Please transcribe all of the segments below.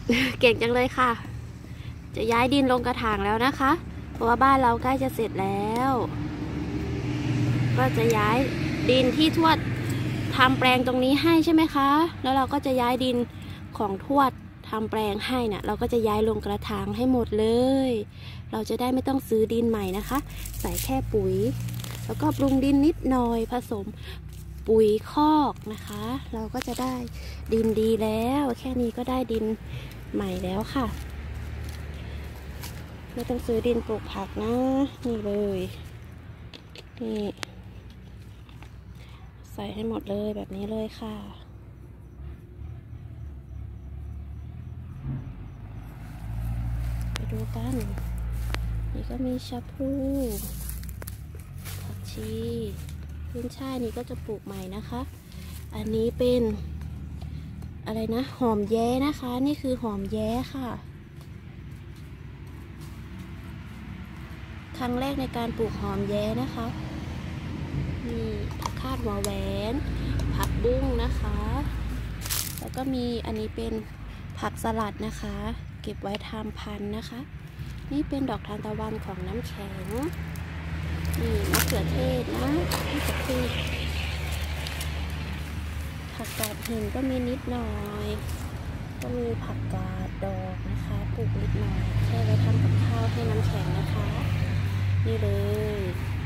เก่งจังเลยค่ะ จะย้ายดินลงกระถางแล้วนะคะ เพราะว่าบ้านเราใกล้จะเสร็จแล้ว ก็จะย้ายดินที่ทวดทำแปลงตรงนี้ให้ใช่ไหมคะแล้วเราก็จะย้ายดินของทวดทำแปลงให้เนี่ยเราก็จะย้ายลงกระถางให้หมดเลยเราจะได้ไม่ต้องซื้อดินใหม่นะคะใส่แค่ปุ๋ยแล้วก็ปรุงดินนิดหน่อยผสมปุ๋ยคอกนะคะเราก็จะได้ดินดีแล้วแค่นี้ก็ได้ดินใหม่แล้วค่ะไม่ต้องซื้อดินปลูกผักนะนี่เลยนี่ใส่ให้หมดเลยแบบนี้เลยค่ะไปดูกันนี่ก็มีชะพลูผักชีขึ้นช่ายนี่ก็จะปลูกใหม่นะคะอันนี้เป็นอะไรนะหอมแย้นะคะนี่คือหอมแย้ค่ะครั้งแรกในการปลูกหอมแย้นะคะนี่ผักคาดหัวแหวนผักบุ้งนะคะแล้วก็มีอันนี้เป็นผักสลัดนะคะเก็บไว้ทำพันธุ์นะคะนี่เป็นดอกทานตะวันของน้ำแข็งนี่มะเขือเทศนะมะเขือเทศผักกาดหินก็มีนิดหน่อยก็มีผักกาดดอกนะคะปลูกนิดหน่อยแค่ไว้ทำกับข้าวให้น้ำแข็งนะคะนี่เลย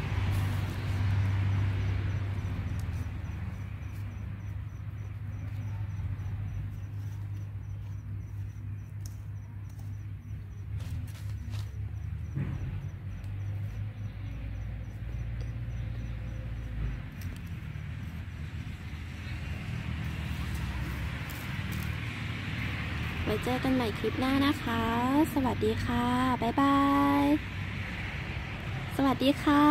ไว้เจอกันใหม่คลิปหน้านะคะสวัสดีค่ะบ๊ายบายสวัสดีค่ะ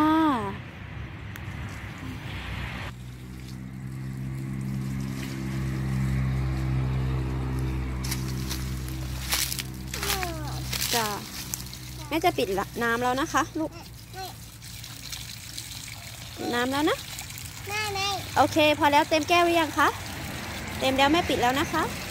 จ้าแม่จะปิดน้ำแล้วนะคะลูกปิดน้ำแล้วนะโอเคพอแล้วเต็มแก้วหรือยังคะเต็มแล้วแม่ปิดแล้วนะคะ